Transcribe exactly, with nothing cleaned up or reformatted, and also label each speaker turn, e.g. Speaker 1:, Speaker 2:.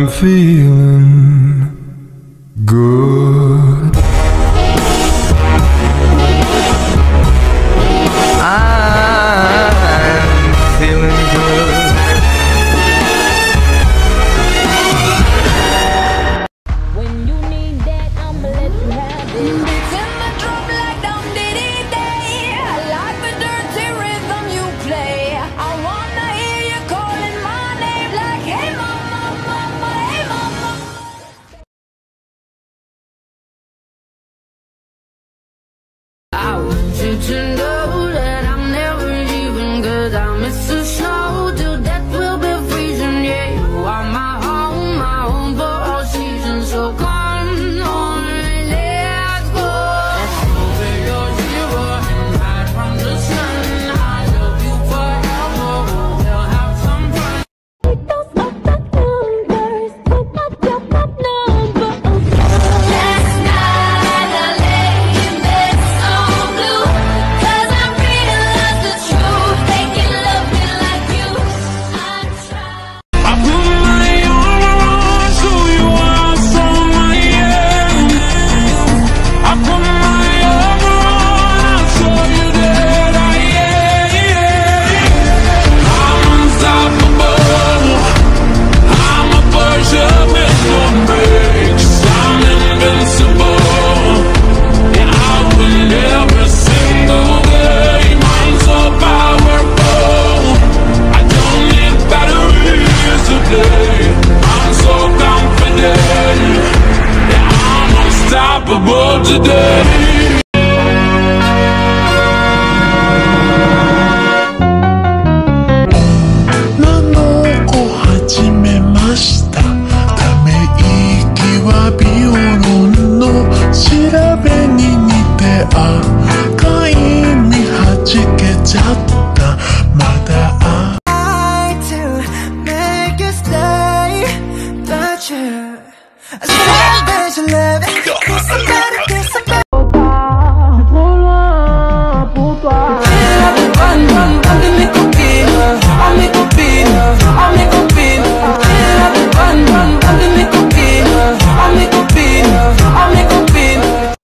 Speaker 1: I'm feeling good. I'm feeling good.
Speaker 2: When you need that, I'ma let you have it. Beats in my drum like dum diddy day. I like the dirty rhythm you play. I wanna hear you calling my name like, hey mama, mama, hey mama. I want you to know that I'm never leaving, 'cause I miss the snow till death will be freezing. Yeah, you are my home, my home for all seasons. So come on, let's go. Let's move it, your zero and hide from the sun. I love you forever, we'll have some fun. Those are the numbers, look up your number. Last night I lay in bed so blue, 'cause I realized the truth. They can love me like you. I tried.
Speaker 1: I put my armor on so you are so my end. I put my armor on, I'll show you that I am. I'm unstoppable. I'm a Persia with no brakes. I'm invincible. Yeah, I win every single game. I'm so powerful. I don't need batteries today. I'm so confident. Yeah, I'm unstoppable today.
Speaker 3: 何の子始めました。ため息はビオロンの調べに似て赤い実はじけちゃった。まだあ
Speaker 4: to make you stay, but you I said that you love it.